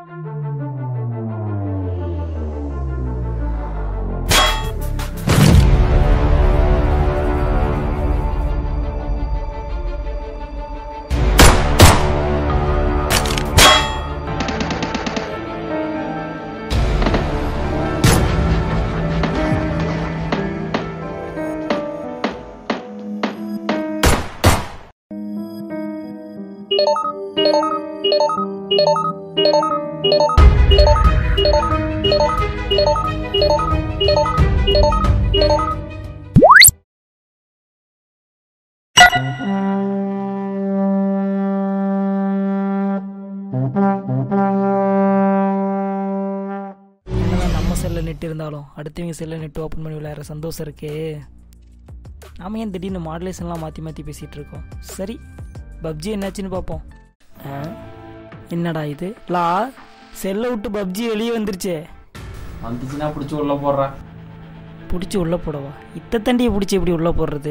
நம்ம செல்ல நெட் இருந்தாலும் அடுத்தவங்க செல்ல நெட் ஓப்பன் பண்ணி விளையாடுற சந்தோஷம் இருக்கே. நாம ஏன் திடீர்னு மாடுலேஷன்லாம் மாற்றி மாற்றி பேசிகிட்டு இருக்கோம். சரி, பப்ஜி என்னாச்சுன்னு பார்ப்போம். என்னடா இது லா செல்லை விட்டு பப்ஜி வெளியே வந்துருச்சே. வந்துச்சுன்னா பிடிச்சி உள்ளே போடுறா. பிடிச்சி உள்ளே போடவா? இத்த தண்டியை பிடிச்சி எப்படி உள்ளே போடுறது?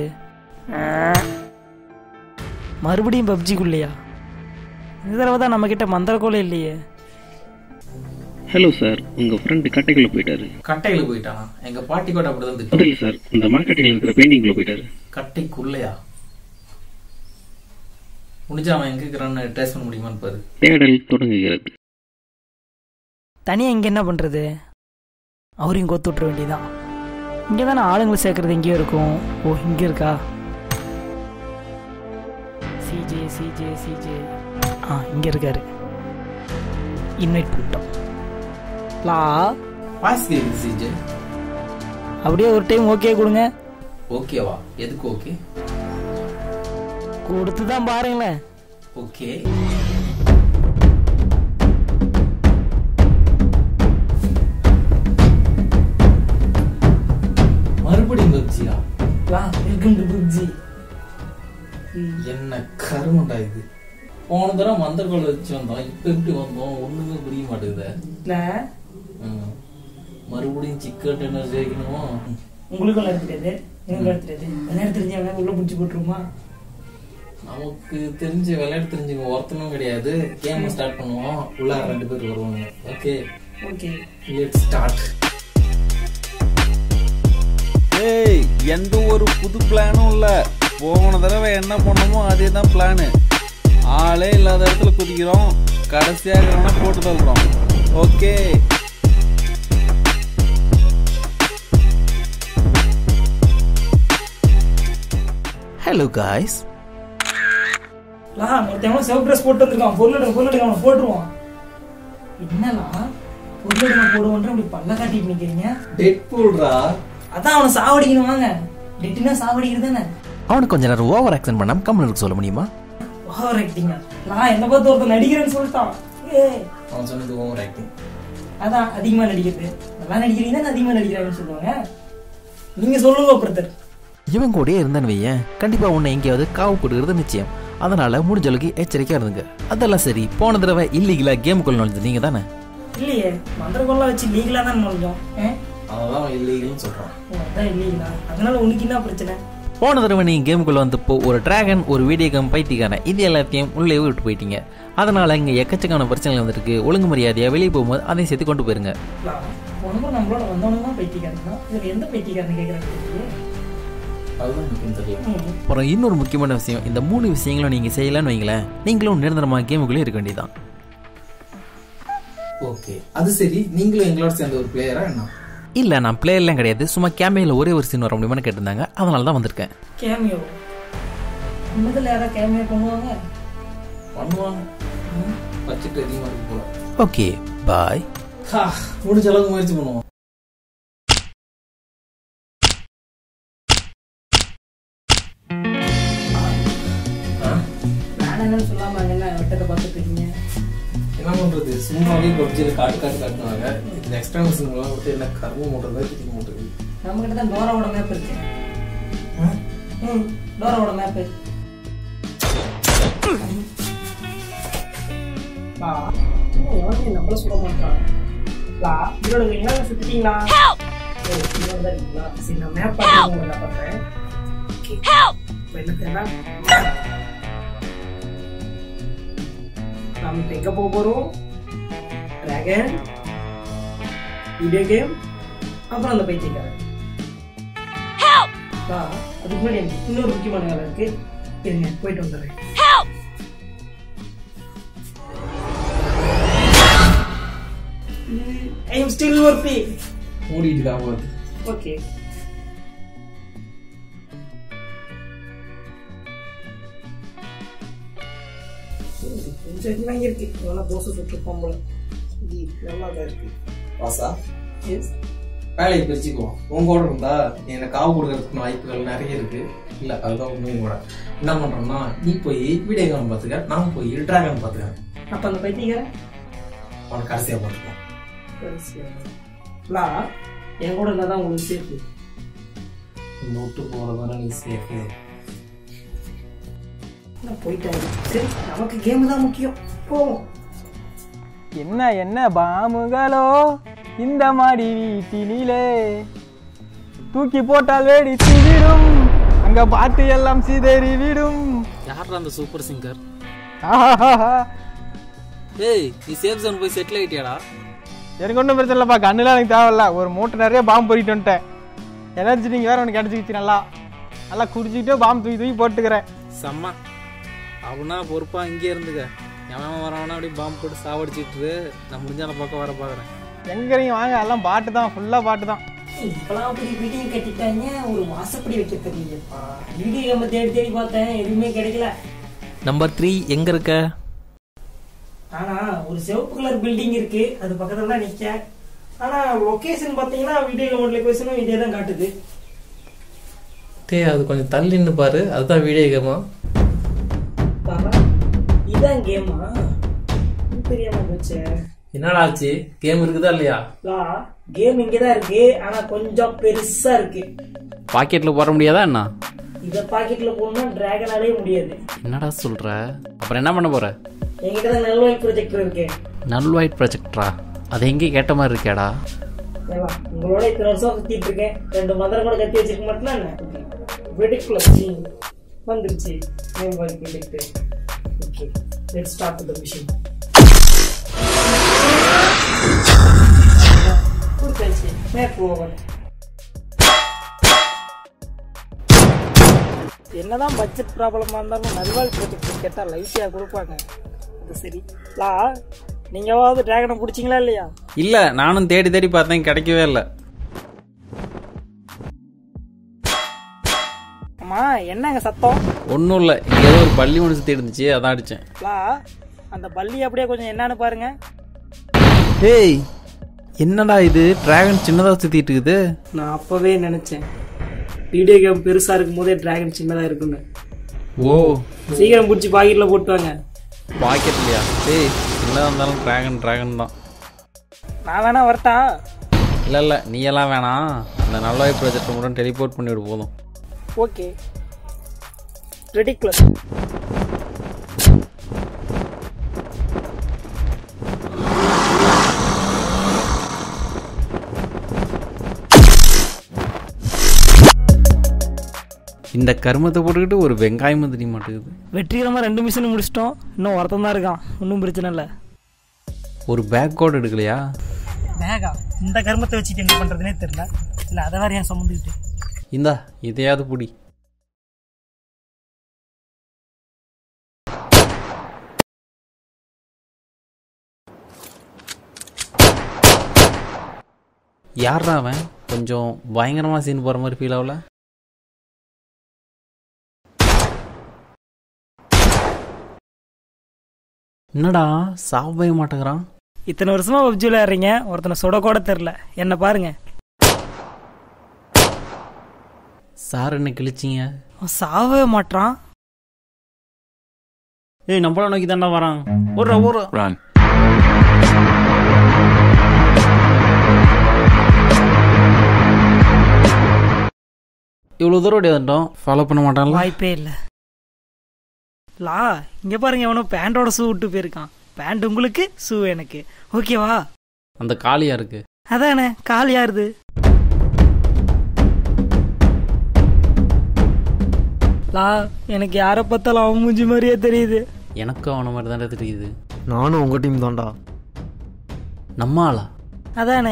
மறுபடியும் பப்ஜிக்குள்ளையா? இந்த தடவை தான் நம்மக்கிட்ட மந்திரக்கோலை இல்லையே. ஹலோ சார், உங்கள் ஃப்ரெண்டு கட்டைக்குள்ளே போயிட்டாரு. கட்டைக்குள்ளே போயிட்டானா? எங்கள் பாட்டி கூட அப்படி தான் இல்லை சார், இந்த மார்க்கெட்டில் இருக்கிற பெயிண்டிங்குள்ளே போயிட்டாரு. கட்டைக்குள்ளையா? முடிஞ்சா அவன் எங்கே இருக்கிறான்னு ட்ரேஸ் பண்ண முடியுமான்னு பாரு. தேடல் தொடங்குகிறது. தனியாக இங்கே என்ன பண்ணுறது? அவரையும் கோத்து விட்டுற வேண்டியதான். இங்கே தானே ஆளுங்களை சேர்க்கறது எங்கேயோ இருக்கும். ஓ, இங்கே இருக்கா? சிஜே சிஜே சிஜே இங்கே இருக்காரு. இன்வைட் பண்ணிட்டோம். லா பாஸ் கேக்குது சிஜே. அப்படியே ஒரு டைம் ஓகே கொடுங்க. ஓகேவா? எதுக்கு ஓகே? கொடுத்து தான் பாருங்களேன். ஓகே. மறுபடியும் பப்ஜியா? Welcome to PUBG. என்ன கருமண்டா இது? போன தடவை மந்திரக்கோளை வச்சு வந்தோம், இப்ப எப்படி வந்தோம் ஒண்ணுமே புரிய மாட்டேங்குது. மறுபடியும் சிக்கன் டின்னர் சேர்க்கணுமோ? உங்களுக்கு விளையாட தெரியாது, எனக்கு விளையாட தெரியாது. விளையாட தெரிஞ்சவங்க உள்ள பிடிச்சி போட்டுருமா? நமக்கு தெரிஞ்ச விளையாட தெரிஞ்சவங்க ஒருத்தனும் கிடையாது. கேம் ஸ்டார்ட் பண்ணுவோம். உள்ள 2 பேர் வருவாங்க. Okay okay, let's start. ஏய், எந்த ஒரு புது பிளானும் இல்ல. போன தடவை என்ன பண்ணமோ அதே தான் பிளானு. ஆளே இல்லாத இடத்துல குதிக்கிறோம், கடைசியாக போட்டு தள்ளுறோம். Okay, hello guys. ஒருத்தவங்க சிவப்பு ட்ரெஸ் போட்டு வந்திருக்கான். பொருள் அவனை போட்டுருவான். என்னலாம் பொருள் போடுவோன்ற அப்படி பல்ல காட்டிட்டு நிக்கிறீங்க? டெட் பூல்ரா. அதான் அவனை சாவடிக்கணும். வாங்க, டெட்னா சாவடிக்கிறது தானே. அவனுக்கு கொஞ்ச நேரம் ஓவர் ஆக்ஷன் பண்ணாம கம்முன்னு இருக்க சொல்ல முடியுமா? ஓவர் ஆக்டிங்கா? நான் என்ன பார்த்து ஒருத்தர் நடிக்கிறேன்னு சொல்லிட்டான். அவன் சொன்னது ஓவர் ஆக்டிங். அதான் அதிகமா நடிக்கிறது. நல்லா நடிக்கிறீங்க தான் அதிகமா நடிக்கிறாங்கன்னு சொல்லுவாங்க. நீங்க சொல்லுங்க பிரதர். இவன் கூட இருந்தேன்னு வையன், கண்டிப்பா உன்னை எங்கேயாவது காவு கொடுக்கறது நிச்சயம். அதனால முடிஞ்ச அளவுக்கு எச்சரிக்கையா இருந்துங்க. அதெல்லாம் சரி, போன தடவை இல்லீகலா கேமுக்குள்ள நுழைஞ்சது நீங்க தானே? இல்லையே, மந்திரக்கோளை வச்சு லீகலா தான் நுழைஞ்சோம். அதான் இல்லீகல்னு சொல்றான். அதான் இல்லீகலா? அதனால உனக்கு என்ன பிரச்சனை? போன தடவை நீங்க கேமுக்குள்ள வந்தப்போ ஒரு டிராகன், ஒரு வீடியோ கேம் பைத்தியக்கான இது எல்லாத்தையும் உள்ளே விட்டு போயிட்டீங்க. அதனால இங்க எக்கச்சக்கான பிரச்சனைகள் வந்துருக்கு. ஒழுங்கு மரியாதையா வெளியே போகும்போது அதையும் சேர்த்து கொண்டு போயிருங்க. நம்மளோட வந்தவனும் தான் பைத்தியக்காரன். இதுல எந்த பைத்தியக்காரன் கேட்கறாங்க? அப்புறம் இன்னொரு முக்கியமான விஷயம், இந்த 3 விஷயங்களும் நீங்க செய்யலான்னு வைங்களேன், நீங்களும் நிரந்தரமா கேமுக்குள்ளே இருக்க வேண்டியதான். ஓகே, அது சரி. நீங்களும் எங்களோட சேர்ந்த ஒரு பிளேயரா என்ன? இல்ல, நான் பிளேயர்லாம் கிடையாது. சும்மா கேமியோல ஒரே ஒரு சீன் வர முடியுமான்னு கேட்டிருந்தாங்க, அதனால தான் வந்திருக்கேன். கேமியோ? இன்னதுல யாரா கேமியோ பண்ணுவாங்க? பட்ஜெட் அதிகமா இருக்கு போல. Okay, bye. முடிஞ்ச அளவுக்கு முயற்சி பண்ணுவோம். சொல்லாம என்ன வெட்டத்தை பார்த்துட்டு இருக்கீங்க? என்ன பண்றது, சும்மாவே பப்ஜியில காட்டுவாங்க. இந்த எக்ஸ்ட்ரா மிஷின்லாம் விட்டு என்ன கர்மம் பண்றதா தெரிய மாட்டேங்குது. நம்ம கிட்ட தான் டோராவோட மேப் இருக்கு. டோராவோட மேப் நம்மள சொல்ல மாட்டான். சுத்திட்டீங்களா? சரி, நான் மேப் பண்றேன். நாம இப்ப எங்க போக போறோம்? டிராகன், வீடியோ கேம், அப்புறம் அந்த பைத்தியக்காரன். அதுக்கு முன்னாடி எனக்கு இன்னொரு முக்கியமான வேலை இருக்கு. இருங்க, போயிட்டு வந்துடுறேன். I am still working. ஓடிட்டு காப்பாது. ஓகே. கொஞ்சம் எல்லாம் இருக்கு. நல்லா தோசை சுட்டுருப்போம் போல. இது நல்லா தான் இருக்கு. பாசா எஸ். வேலையை பிரிச்சுக்குவோம். உங்க கூட இருந்தா எனக்கு காவு கொடுக்கறதுக்கு வாய்ப்புகள் நிறைய இருக்கு. இல்ல அதுதான் உண்மையும் கூட. என்ன பண்றோம்னா, நீ போய் வீடியோ கேம் பாத்துக்க, நான் போய் டிராகன் பாத்துக்கிறேன். அப்ப அந்த பைத்தியக்காரன் அவனை கடைசியா பாத்துக்கலாம். என் கூட இருந்தாதான் உங்களுக்கு சேஃப்டி. நோட்டு போறதான நீ சேஃபு. போயிட்டாங்க. சரி, நமக்கு கேம் தான் முக்கியம். போவோம். என்ன என்ன பாமுகளோ இந்த மாடி வீட்டினிலே தூக்கி போட்டால் வெடித்து விடும், அங்க பாட்டு எல்லாம் சிதறி விடும். யார் அந்த சூப்பர் சிங்கர்? ஆஹாஹா. ஏய், நீ சேஃப் ஜோன் போய் செட்டில் ஆயிட்டியாடா? எனக்கு ஒன்றும் பிரச்சனை இல்லைப்பா, கண்ணுலாம் எனக்கு தேவையில்ல. ஒரு மூட்டை நிறைய பாம்பு போயிட்டு வந்துட்டேன். எனர்ஜி நீங்கள் வேற உனக்கு கிடச்சிக்கிச்சு. நல்லா நல்லா குடிச்சிக்கிட்டே பாம்பு தூக்கி தூக்கி போட்டுக்கிறேன். செம்ம. அவனா பொறுப்பா இங்கே இருந்துக்க. எவன் வரவனா அப்படியே பாம்பு போட்டு சாவடிச்சிட்டு நான் முடிஞ்சான பக்கம் வர பார்க்குறேன். எங்கிறீங்க வாங்க, எல்லாம் பாட்டு தான், ஃபுல்லாக பாட்டு தான். இப்பெல்லாம் அப்படி வீடியோ கட்டிட்டாங்க. ஒரு மாசப்படி வைக்க தெரியலப்பா. வீடியோ நம்ம தேடி தேடி பார்த்தேன், எதுவுமே கிடைக்கல. நம்பர் 3 எங்க இருக்க? ஆனா ஒரு சிவப்பு கலர் பில்டிங் இருக்கு, அது பக்கத்துல தான் நிக்க. ஆனா லொகேஷன் பாத்தீங்கன்னா வீடியோ லொகேஷனும் இதே தான் காட்டுது. அது கொஞ்சம் தள்ளின்னு பாரு, அதுதான் வீடியோ கேமா. இதான் கேமா? தெரியாம போச்சு. என்னடா ஆச்சு? கேம் இருக்குதா இல்லையா? கேம் இங்கதான் இருக்கு, ஆனா கொஞ்சம் பெருசா இருக்கு. பாக்கெட்ல போட முடியாதா என்ன? இத பாக்கெட்ல போடணும்னா டிராகனாலே முடியாது. என்னடா சொல்ற? அப்புறம் என்ன பண்ண போற? என்கிட்ட தான் நல்வாய் ப்ரொஜெக்டர் இருக்கு. நல்வாய்ட் ப்ரொஜெக்டரா? அது எங்கே கேட்ட மாதிரி இருக்கேடா? உங்களோட இத்தனை வருஷம் சுத்திட்டு இருக்கேன், 2 மந்திரம் கூட கட்டி வச்சிருக்க மாட்டேன்னா என்ன? ப்ரொஜெக்டர் வந்துருச்சு. நல்வாய் projector. Okay, let's start the mission. புரிஞ்சுச்சு. Map over. என்னதான் பட்ஜெட் ப்ராப்ளமா இருந்தாலும் நல்வாய் ப்ரொஜெக்டர் கேட்டா லைட்டா கொடுப்பாங்க. அது சரி. நீங்கவாவது டிராகனை பிடிச்சிங்களா இல்லையா? இல்ல, நானும் தேடி தேடி பார்த்தேன், கிடைக்கவே இல்லை. அம்மா, என்னங்க சத்தம்? ஒன்றும் இல்லை, இங்கே ஏதோ ஒரு பள்ளி ஒன்று சுற்றி இருந்துச்சு, அதான் அடித்தேன். அந்த பள்ளி அப்படியே கொஞ்சம் என்னன்னு பாருங்க. ஏய், என்னடா இது? டிராகன் சின்னதாக சுற்றிட்டு இருக்குது. நான் அப்பவே நினைச்சேன், வீடியோ கேம் பெருசா இருக்கும் போதே டிராகன் சின்னதா இருக்குன்னு. ஓ, சீக்கிரம் பிடிச்சி பாக்கெட்ல போட்டுவாங்க. பாக்கெட்லையா? ஏய், என்னதான் இருந்தாலும் டிராகன் டிராகன் தான். நான் வேணா வரட்டா? இல்லை இல்லை, நீ எல்லாம் வேணாம். அந்த நல்வாய் ப்ராஜெக்ட் மட்டும் டெலிபோர்ட் பண்ணிவிடு போதும். Okay, ridiculous. இந்த கருமத்தை போட்டுக்கிட்டு ஒரு வெங்காயமும் தெரிய மாட்டேங்குது. வெற்றிகரமாக 2 மிஷின் முடிச்சிட்டோம். இன்னும் ஒருத்தன் தான் இருக்கான். ஒன்றும் பிரச்சனை இல்லை. ஒரு பேக் கோட் எடுக்கலையா? பேகா? இந்த கருமத்தை வச்சுட்டு என்ன பண்ணுறதுனே தெரியல. இல்லை, அதை வேறு ஏன் சம்மந்துக்கிட்டு. இந்தா, இதையாவது புடி. யாரா அவன்? கொஞ்சம் பயங்கரமாக சீன் போகிற மாதிரி ஃபீல் ஆகல? என்னடா சாப்பிடவே மாட்டேங்கிறான்? இத்தனை வருஷமா பப்ஜி விளையாடுறீங்க, ஒருத்தனை சுட கூட தெரில. என்ன பாருங்க. சார் என்ன கிழிச்சிங்க? சாவே மாட்டான். ஏய், நம்மள நோக்கி தாண்டா வரான். ஒரு இவ்வளோ தூரம் ஓடி வந்துட்டோம், ஃபாலோ பண்ண மாட்டான்ல? வாய்ப்பே இல்லை. இங்க பாருங்க, எவனோ பேண்டோட ஷூ விட்டு போயிருக்கான். பேண்ட் உங்களுக்கு, ஷூ எனக்கு. ஓகேவா? அந்த காலியா இருக்கு. அதானே, காலியாருது. எனக்கு யாரை பார்த்தாலும் அவன் மூஞ்சி மாதிரியே தெரியுது. எனக்கும் அவன மாதிரி தாண்டா தெரியுது. நானும் உங்க டீம் தான்டா. நம்ம ஆளா? அதானே.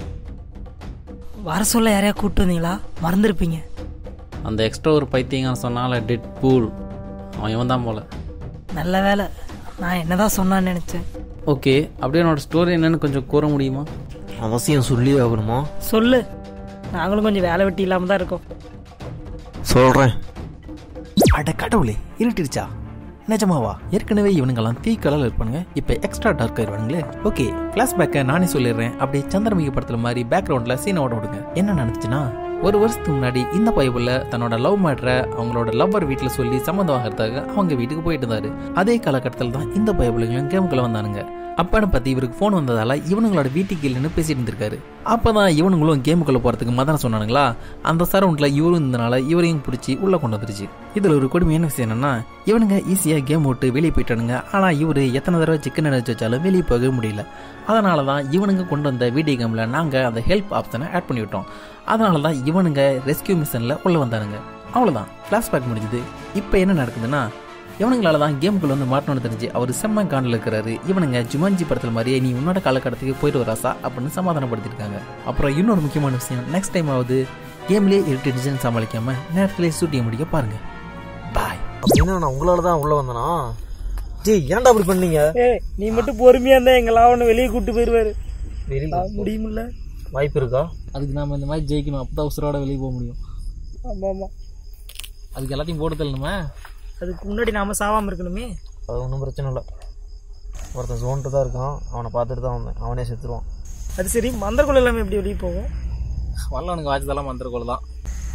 வர சொல்ல யாரையா கூப்பிட்டு வந்தீங்களா? மறந்துருப்பீங்க. அந்த எக்ஸ்ட்ரா ஒரு பைத்தியங்க சொன்னால டெட் பூல், அவன் இவன் தான் போல. நல்ல வேலை, நான் என்னதான் சொன்னான்னு நினச்சேன். ஓகே, அப்படியே என்னோட ஸ்டோரி என்னன்னு கொஞ்சம் கூற முடியுமா? அவசியம் சொல்லி ஆகணுமா? சொல்லு, நாங்களும் கொஞ்சம் வேலை வெட்டி இல்லாமல் தான் இருக்கோம். சொல்கிறேன். அட கடவுளே, இருட்டிடுச்சா? நிஜமாவா? ஏற்கனவே இவனுங்கெல்லாம் தீ கலரில் இருப்பானுங்க, இப்போ எக்ஸ்ட்ரா டார்க் ஆயிடுவானுங்களே. ஓகே, கிளாஸ் பேக்கை நானே சொல்லிடுறேன். அப்படியே சந்திரமுகி படத்துல மாதிரி பேக்ரவுண்டில் சீனை ஓட விடுங்க. என்ன நடந்துச்சுன்னா, ஒரு வருஷத்துக்கு முன்னாடி இந்த பைபிள்ல தன்னோட லவ் மேட்டரை அவங்களோட லவ்வர் வீட்டில் சொல்லி சம்மந்தம் வாங்குறதுக்காக அவங்க வீட்டுக்கு போயிட்டு இருந்தாரு. அதே காலகட்டத்தில் தான் இந்த பைபிளுங்களும் கேமுக்குள்ள வந்தானுங்க. அப்பன்னு பார்த்து இவருக்கு ஃபோன் வந்ததால இவனுங்களோட வீட்டுக்கு இல்லைன்னு பேசிட்டு இருந்திருக்காரு. அப்பதான் இவனுங்களும் கேமுக்குள்ள போறதுக்கு மதன சொன்னானுங்களா. அந்த சரௌண்ட்ல இவரும் இருந்தனால இவரையும் பிடிச்சி உள்ள கொண்டு வந்துருச்சு. இதுல ஒரு கொடுமையான விஷயம் என்னன்னா, இவனுங்க ஈஸியா கேம் விட்டு வெளியே போயிட்டானுங்க. ஆனா இவரு எத்தனை தடவை சிக்கன் அடிச்சு வச்சாலும் வெளியே போக முடியல. அதனாலதான் இவனுங்க கொண்டு வந்த வீடியோ கேம்ல நாங்க அந்த ஹெல்ப் ஆப்ஷனை ஆட் பண்ணி விட்டோம். அதனாலதான் இவனுங்க ரெஸ்கியூ மிஷன்ல உள்ள வந்தானுங்க. அவ்வளவுதான், ஃபிளாஷ்பேக் முடிஞ்சது. இப்ப என்ன நடக்குதுன்னா, இவனுங்களால தான் கேமுக்குள்ள வந்து மாட்டணும்னு தெரிஞ்சு அவர் செம்ம காண்டில் இருக்கிறாரு. இவனுங்க ஜுமான்ஜி படத்துல மாதிரியே நீ உன்னோட காலகட்டத்துக்கு போயிட்டு வராசா அப்படின்னு சமாதானப்படுத்திருக்காங்க. அப்புறம் இன்னொரு முக்கியமான விஷயம், நெக்ஸ்ட் டைம் ஆகுது கேம்லேயே இரிட்டேஷன் சமாளிக்காம நேரத்திலே ஷூட்டிங் முடிக்க பாருங்க. பாய். அப்படின்னா நான் உங்களால தான் உள்ள வந்தனா? ஜெய், ஏன்டா அப்படி பண்ணீங்க? நீ மட்டும் பொறுமையா இருந்தா எங்களாம் அவனை வெளியே கூட்டு போயிருவாரு. முடியுமில்ல? வாய்ப்பு இருக்கா? அதுக்கு நாம இந்த மாதிரி ஜெயிக்கணும், அப்பதான் உசுரோட வெளியே போக முடியும். ஆமா ஆமா, அதுக்கு எல்லாத்தையும் போட்டு தள்ளணுமா? அதுக்கு முன்னாடி நாம சாவாம இருக்கணுமே. அது ஒன்றும் பிரச்சனை இல்லை. ஒருத்தன் ஜோன்ட்டு தான் இருக்கான், அவனை பார்த்துட்டு தான் வந்தேன். அவனே செத்துருவான். அது சரி, மந்திரக்குள்ள எல்லாமே எப்படி வெளியே போகும்? வரலானுக்கு வாய்ச்சதெல்லாம் மந்திரக்கோள் தான்.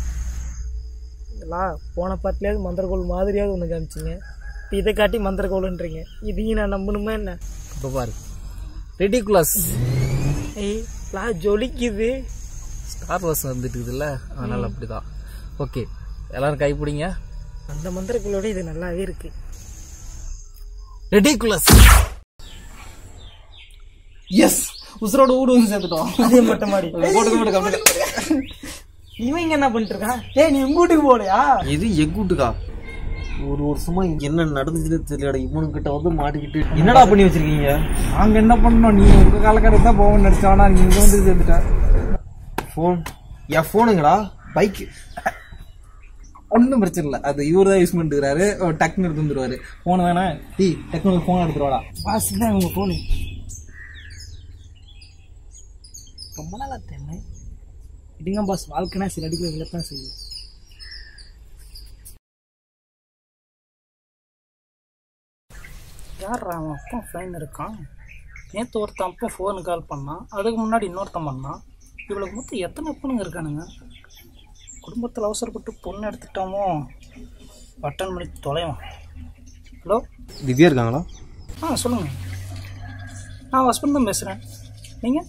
இதெல்லாம் போன பாட்டிலேயாவது மந்திரக்கோள் மாதிரியாவது ஒன்று காமிச்சிங்க. இப்போ இதை காட்டி மந்திரக்கோளுன்றீங்க. இதையும் நான் நம்பணுமா என்ன? இப்போ பாரு, ரெடிகுலஸ். ஏய், ஜொலிக்குது. ஸ்டார் வார்ஸ் வந்துட்டு இருக்குதுல்ல, அதனால அப்படிதான். ஓகே, எல்லாரும் கை பிடிங்க. அந்த மந்திரக்குள்ளோட இது நல்லாவே இருக்கு. ரெடிகுலஸ். எஸ், உசுரோட ஊடு வந்து சேர்த்துட்டோம். அதே மட்டும் மாடி இவன் இங்க என்ன பண்ணிட்டு இருக்கான்? ஏய், நீ உங்க வீட்டுக்கு போலையா? இது எக் வீட்டுக்கா? ஒரு வருஷமா என்ன நடந்துச்சுன்னு தெரியல. இவனுக்கிட்ட வந்து மாட்டிக்கிட்டு என்னடா பண்ணி வச்சிருக்கீங்க? நாங்க என்ன பண்ணோம்? நீ உங்க காலக்காரர் தான் போவோம்னு நினைச்சானா? நீ இங்க வந்து சேர்ந்துட்ட. ஃபோன் என் ஃபோனுங்களா? பைக் ஒன்றும் பிரச்சனை இல்லை, அது இவர் தான் யூஸ் பண்ணிட்டுருக்காரு. டக்குன்னு எடுத்து வந்துருவாரு. போன வேணா டீ டக்குனு ஃபோன் எடுத்துருவாடா. பாஸ் தான் உங்க போனு. ரொம்ப நாளா தெரியல. இதுங்க பாஸ், வாழ்க்கைனா சில அடிக்கிற விளத்தான் செய்யும். யார் அவன் அப்பா ஃபைன் இருக்கான்? நேற்று ஒருத்தன் அப்பா ஃபோனு கால் பண்ணான், அதுக்கு முன்னாடி இன்னொருத்தன் பண்ணான். இவ்வளவு மொத்தம் எத்தனை பொண்ணுங்க இருக்கானுங்க? குடும்பத்தில் அவசரப்பட்டு பொண்ணு எடுத்துட்டோமோ? அட்டன் பண்ணி தொலைவோம். ஹலோ, திவ்யா இருக்காங்களா? சொல்லுங்க. நான் ஹஸ்பண்ட் தான் பேசுகிறேன். நீங்கள்?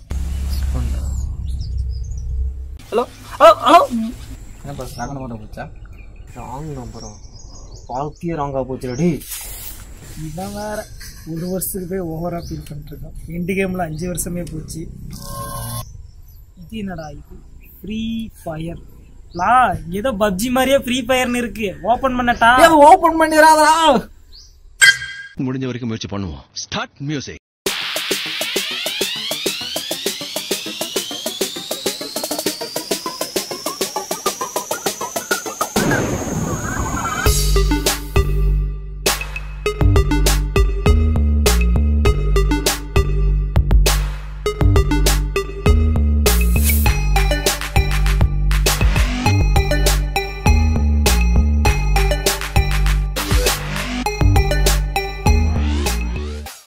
Hello hello hello. என்னப்பா ராங் நம்பர் போச்சா? ராங் நம்பரா? வாழ்க்கையே ராங்கா போச்சுடி. இதான் வேற ஒரு வருஷத்துக்கு போய் ஓவராக ஃபீல் பண்ணிட்டுருக்கோம். எண்டு கேமில் 5 வருஷமே போச்சு. இது என்னடா இது? ஃப்ரீ ஃபயர் ஏதோ பப்ஜி மாதிரியே ஃப்ரீ ஃபயர்னு இருக்கு. ஓபன் பண்ணட்டா? ஓபன் பண்ணிடாதா? முடிஞ்ச வரைக்கும் முயற்சி பண்ணுவோம். Start music.